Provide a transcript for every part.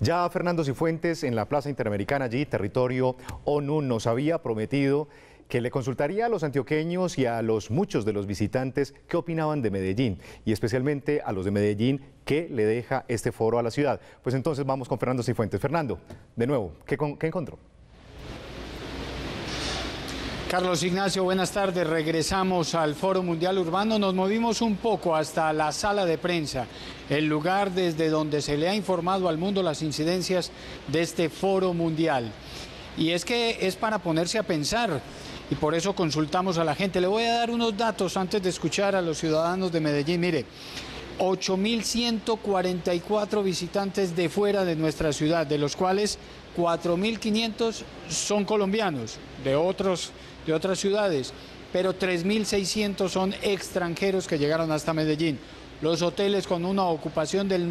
Ya Fernando Cifuentes en la Plaza Interamericana, allí, territorio ONU, nos había prometido que le consultaría a los antioqueños y a muchos de los visitantes qué opinaban de Medellín, y especialmente a los de Medellín, qué le deja este foro a la ciudad. Pues entonces vamos con Fernando Cifuentes. Fernando, de nuevo, ¿qué encontró? Carlos Ignacio, buenas tardes. Regresamos al Foro Mundial Urbano. Nos movimos un poco hasta la sala de prensa, el lugar desde donde se le ha informado al mundo las incidencias de este Foro Mundial. Y es que es para ponerse a pensar, y por eso consultamos a la gente. Le voy a dar unos datos antes de escuchar a los ciudadanos de Medellín. Mire, 8.144 visitantes de fuera de nuestra ciudad, de los cuales 4.500 son colombianos, de otras ciudades, pero 3.600 son extranjeros que llegaron hasta Medellín. Los hoteles con una ocupación del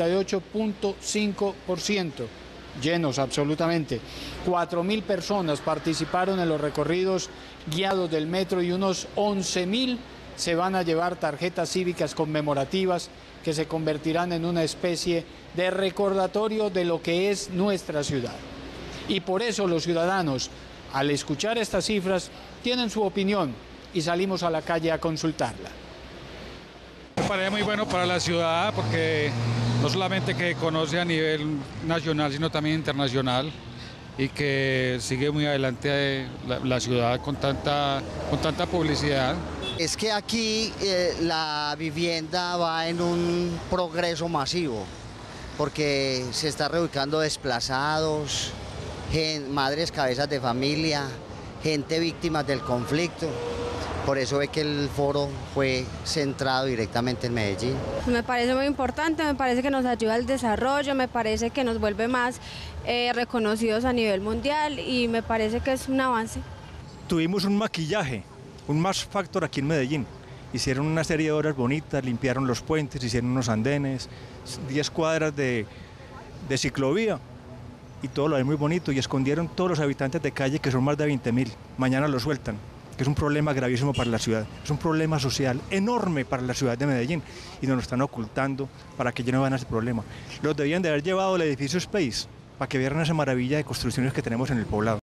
98.5%, llenos absolutamente. 4.000 personas participaron en los recorridos guiados del metro y unos 11.000 se van a llevar tarjetas cívicas conmemorativas que se convertirán en una especie de recordatorio de lo que es nuestra ciudad. Y por eso los ciudadanos, al escuchar estas cifras, tienen su opinión y salimos a la calle a consultarla. Me parece muy bueno para la ciudad porque no solamente que conoce a nivel nacional, sino también internacional, y que sigue muy adelante la ciudad con tanta publicidad. Es que aquí la vivienda va en un progreso masivo, porque se está reubicando desplazados, madres cabezas de familia, gente víctima del conflicto. Por eso ve que el foro fue centrado directamente en Medellín. Me parece muy importante, me parece que nos ayuda al desarrollo, me parece que nos vuelve más reconocidos a nivel mundial y me parece que es un avance. Tuvimos un maquillaje, un Max Factor aquí en Medellín. Hicieron una serie de obras bonitas, limpiaron los puentes, hicieron unos andenes, 10 cuadras de ciclovía y todo lo es muy bonito, y escondieron todos los habitantes de calle, que son más de 20.000. Mañana los sueltan, que es un problema gravísimo para la ciudad, es un problema social enorme para la ciudad de Medellín, y nos lo están ocultando para que ya no vean ese problema. Los debían de haber llevado al edificio Space para que vieran esa maravilla de construcciones que tenemos en el poblado.